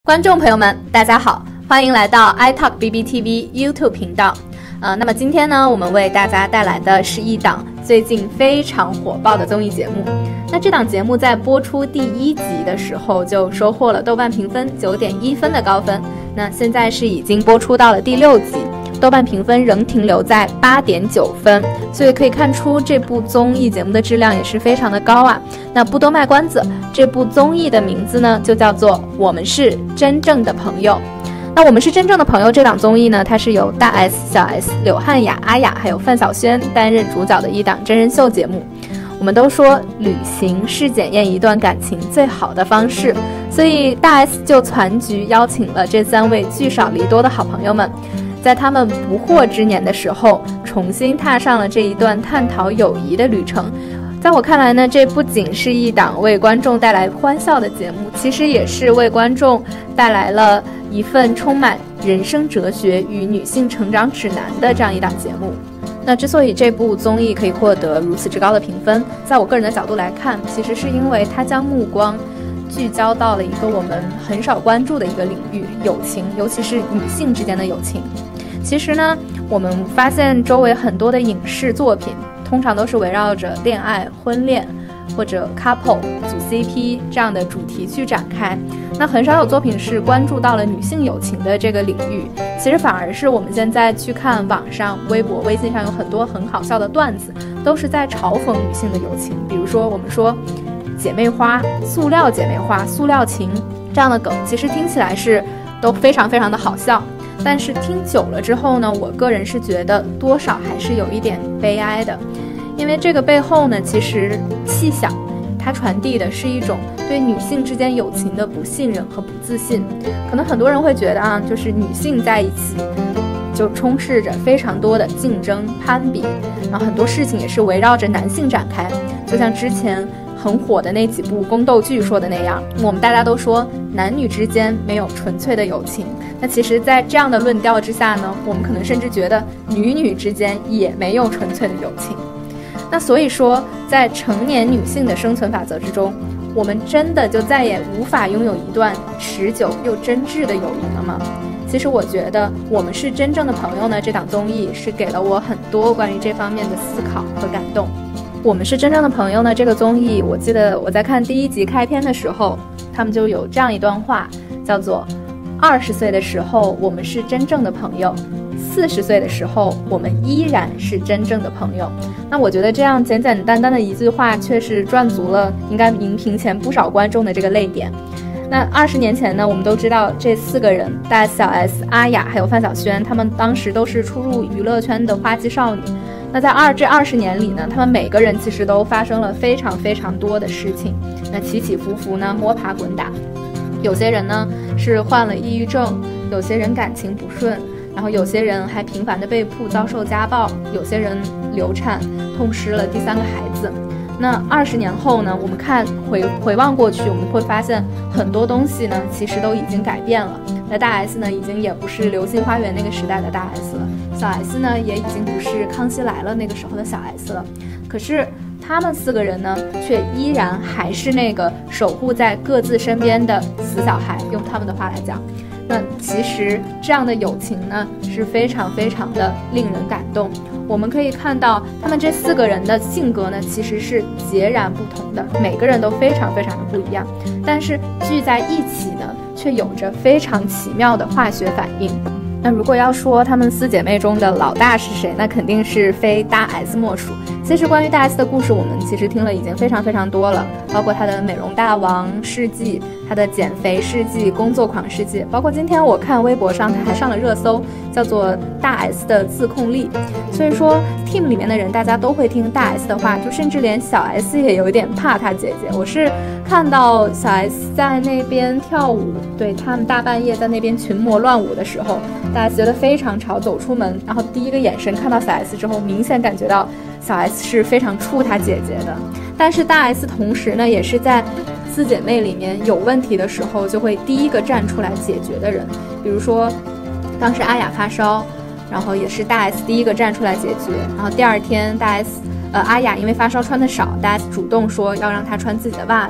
观众朋友们，大家好，欢迎来到 iTalk BBTV YouTube 频道。那么今天呢，我们为大家带来的是一档最近非常火爆的综艺节目。那这档节目在播出第1集的时候就收获了豆瓣评分9.1分的高分，那现在是已经播出到了第6集，豆瓣评分仍停留在8.9分，所以可以看出这部综艺节目的质量也是非常的高啊。那不多卖关子，这部综艺的名字呢就叫做《我们是真正的朋友》。那《我们是真正的朋友》这档综艺呢，它是由大 S、小 S、柳汉雅、阿雅还有范晓萱担任主角的一档真人秀节目。我们都说旅行是检验一段感情最好的方式，所以大 S 就攒局邀请了这3位聚少离多的好朋友们，在他们不惑之年的时候，重新踏上了这一段探讨友谊的旅程。在我看来呢，这不仅是一档为观众带来欢笑的节目，其实也是为观众带来了一份充满人生哲学与女性成长指南的这样一档节目。那之所以这部综艺可以获得如此之高的评分，在我个人的角度来看，其实是因为它将目光聚焦到了一个我们很少关注的一个领域——友情，尤其是女性之间的友情。其实呢，我们发现周围很多的影视作品通常都是围绕着恋爱、婚恋或者 couple 组 CP 这样的主题去展开，那很少有作品是关注到了女性友情的这个领域。其实反而是我们现在去看网上微博、微信上有很多很好笑的段子，都是在嘲讽女性的友情。比如说我们说姐妹花、塑料姐妹花、塑料情这样的梗，其实听起来是都非常非常的好笑，但是听久了之后呢，我个人是觉得多少还是有一点悲哀的。因为这个背后呢，其实细想，它传递的是一种对女性之间友情的不信任和不自信。可能很多人会觉得啊，就是女性在一起就充斥着非常多的竞争、攀比，然后很多事情也是围绕着男性展开。就像之前很火的那几部宫斗剧说的那样，我们大家都说男女之间没有纯粹的友情。那其实在这样的论调之下呢，我们可能甚至觉得女女之间也没有纯粹的友情。那所以说，在成年女性的生存法则之中，我们真的就再也无法拥有一段持久又真挚的友谊了吗？其实我觉得《我们是真正的朋友》呢，这档综艺是给了我很多关于这方面的思考和感动。我们是真正的朋友呢，这个综艺，我记得我在看第1集开篇的时候，他们就有这样一段话，叫做20岁的时候我们是真正的朋友，40岁的时候我们依然是真正的朋友。那我觉得这样简简单单的一句话，却是赚足了应该荧屏前不少观众的这个泪点。那20年前呢，我们都知道这4个人，大 S、小 S、阿雅还有范晓萱，他们当时都是初入娱乐圈的花季少女。那在这20年里呢，他们每个人其实都发生了非常非常多的事情，那起起伏伏呢，摸爬滚打。有些人呢是患了抑郁症，有些人感情不顺，然后有些人还频繁的被曝遭受家暴，有些人流产，痛失了第3个孩子。那20年后呢，我们回望过去，我们会发现很多东西呢其实都已经改变了。那大 S 呢已经也不是流星花园那个时代的大 S 了，小 S 呢也已经不是康熙来了那个时候的小 S 了。可是他们4个人呢，却依然还是那个守护在各自身边的死小孩，用他们的话来讲。那其实这样的友情呢，是非常非常的令人感动。我们可以看到他们这4个人的性格呢，其实是截然不同的，每个人都非常非常的不一样，但是聚在一起呢，却有着非常奇妙的化学反应。那如果要说她们4姐妹中的老大是谁，那肯定是非大 S 莫属。其实关于大 S 的故事，我们其实听了已经非常非常多了，包括她的美容大王事迹，她的减肥事迹，工作狂事迹，包括今天我看微博上她还上了热搜，叫做大 S 的自控力。所以说 team 里面的人大家都会听大 S 的话，就甚至连小 S 也有点怕她姐姐。我是看到小 S 在那边跳舞，对，他们大半夜在那边群魔乱舞的时候，大 S 觉得非常吵，走出门，然后第一个眼神看到小 S 之后，明显感觉到小 S 是非常怵她姐姐的。但是大 S 同时呢，也是在4姐妹里面有问题的时候就会第一个站出来解决的人。比如说当时阿雅发烧，然后也是大 S 第一个站出来解决，然后第2天大 S阿雅因为发烧穿的少，大 S 主动说要让她穿自己的袜子，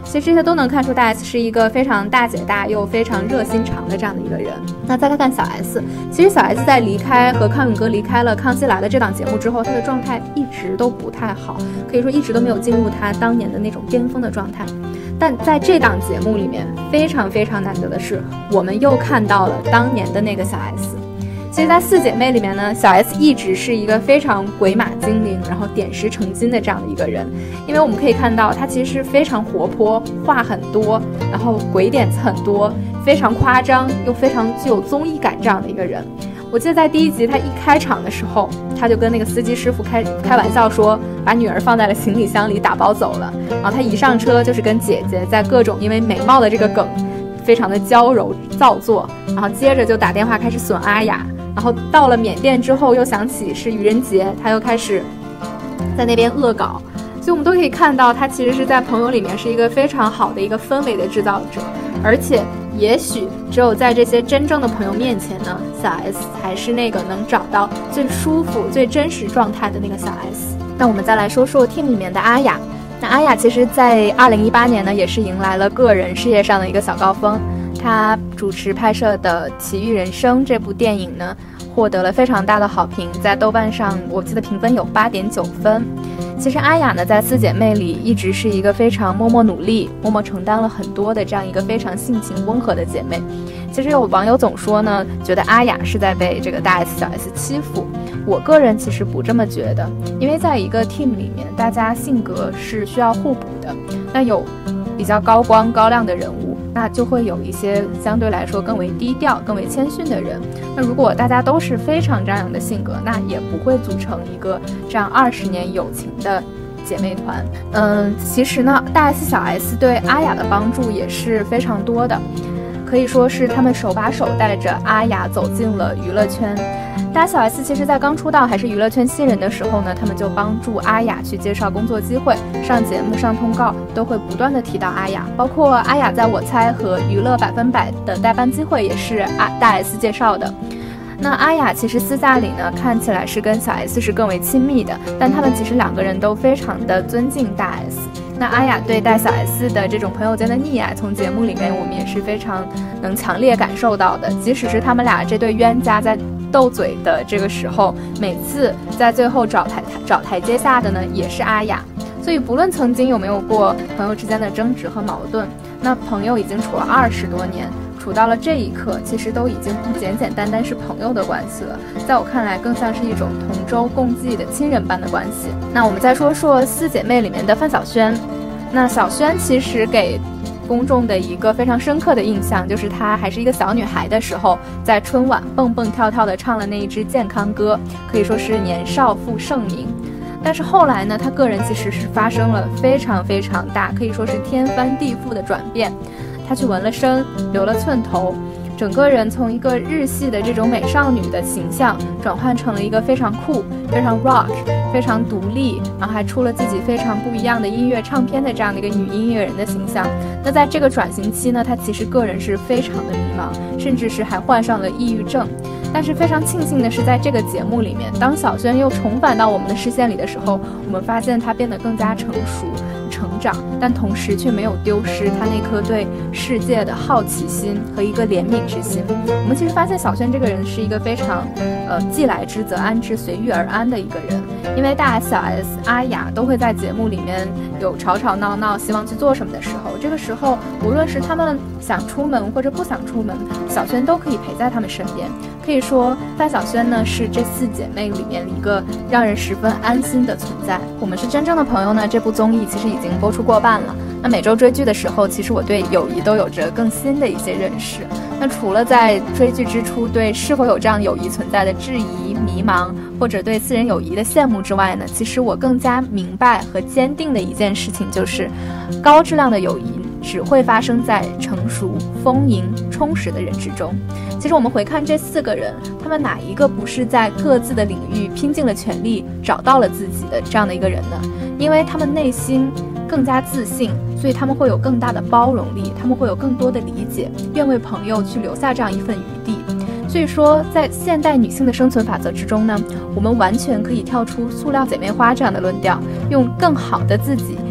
其实这些都能看出大 S 是一个非常大姐大又非常热心肠的这样的一个人。那再看看小 S， 其实小 S 在离开和康永哥离开了《康熙来了》这档节目之后，她的状态一直都不太好，可以说一直都没有进入她当年的那种巅峰的状态。但在这档节目里面，非常非常难得的是，我们又看到了当年的那个小 S。其实在四姐妹里面呢，小 S 一直是一个非常鬼马精灵，然后点石成金的这样的一个人。因为我们可以看到她其实是非常活泼，话很多，然后鬼点子很多，非常夸张又非常具有综艺感这样的一个人。我记得在第一集她一开场的时候，她就跟那个司机师傅开玩笑说把女儿放在了行李箱里打包走了，然后她一上车就是跟姐姐在各种因为美貌的这个梗非常的娇柔造作，然后接着就打电话开始损阿雅，然后到了缅甸之后又想起是愚人节，他又开始在那边恶搞。所以我们都可以看到他其实是在朋友里面是一个非常好的一个氛围的制造者，而且也许只有在这些真正的朋友面前呢，小 S 才是那个能找到最舒服最真实状态的那个小 S。 那我们再来说说 team 里面的阿雅。那阿雅其实在2018年呢也是迎来了个人事业上的一个小高峰，她主持拍摄的《奇遇人生》这部电影呢获得了非常大的好评，在豆瓣上我记得评分有8.9分。其实阿雅呢在四姐妹里一直是一个非常默默努力，默默承担了很多的这样一个非常性情温和的姐妹。其实有网友总说呢，觉得阿雅是在被这个大 S 小 S 欺负，我个人其实不这么觉得，因为在一个 team 里面大家性格是需要互补的，那有比较高光高亮的人物，那就会有一些相对来说更为低调更为谦逊的人。那如果大家都是非常张扬的性格，那也不会组成一个这样20年友情的姐妹团。其实呢大 S 小 S 对阿雅的帮助也是非常多的，可以说是他们手把手带着阿雅走进了娱乐圈。大 S 小 S 其实在刚出道还是娱乐圈新人的时候呢，他们就帮助阿雅去介绍工作机会，上节目上通告都会不断的提到阿雅，包括阿雅在我猜和娱乐100%的代班机会也是大 S 介绍的。那阿雅其实私下里呢看起来是跟小 S 是更为亲密的，但他们其实两个人都非常的尊敬大 S。那阿雅对待小 S 的这种朋友间的溺爱，从节目里面我们也是非常能强烈感受到的。即使是他们俩这对冤家在斗嘴的这个时候，每次在最后找台阶下的呢也是阿雅。所以不论曾经有没有过朋友之间的争执和矛盾，那朋友已经处了20多年，处到了这一刻，其实都已经不简简单单是朋友的关系了，在我看来更像是一种同舟共济的亲人般的关系。那我们再说说四姐妹里面的范晓萱。那小萱其实给公众的一个非常深刻的印象，就是她还是一个小女孩的时候，在春晚蹦蹦跳跳的唱了那一支健康歌，可以说是年少负盛名。但是后来呢，她个人其实是发生了非常非常大，可以说是天翻地覆的转变。她去纹了身，留了寸头，整个人从一个日系的这种美少女的形象转换成了一个非常酷、非常 rock、非常独立，然后还出了自己非常不一样的音乐唱片的这样的一个女音乐人的形象。那在这个转型期呢，她其实个人是非常的迷茫，甚至是还患上了抑郁症。但是非常庆幸的是，在这个节目里面，当小萱又重返到我们的视线里的时候，我们发现她变得更加成熟成长，但同时却没有丢失她那颗对世界的好奇心和一个怜悯之心。我们其实发现小萱这个人是一个非常既来之则安之，随遇而安的一个人。因为大 S 小 S 阿雅都会在节目里面有吵吵闹闹希望去做什么的时候，这个时候无论是他们想出门或者不想出门，小萱都可以陪在他们身边。可以说范晓萱呢是这四姐妹里面一个让人十分安心的存在。我们是真正的朋友呢，这部综艺其实已经播出过半了。那每周追剧的时候，其实我对友谊都有着更新的一些认识。那除了在追剧之初对是否有这样友谊存在的质疑、迷茫，或者对私人友谊的羡慕之外呢，其实我更加明白和坚定的一件事情就是，高质量的友谊只会发生在成熟、丰盈、充实的人之中。其实我们回看这4个人，他们哪一个不是在各自的领域拼尽了全力，找到了自己的这样的一个人呢？因为他们内心更加自信，所以他们会有更大的包容力，他们会有更多的理解，愿为朋友去留下这样一份余地。所以说在现代女性的生存法则之中呢，我们完全可以跳出塑料姐妹花这样的论调，用更好的自己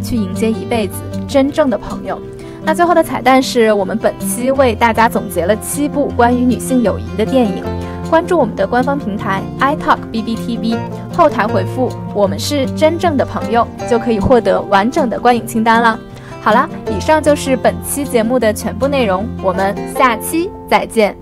去迎接一辈子真正的朋友。那最后的彩蛋是我们本期为大家总结了7部关于女性友谊的电影。关注我们的官方平台 iTalk BBTV， 后台回复我们是真正的朋友，就可以获得完整的观影清单了。好啦，以上就是本期节目的全部内容，我们下期再见。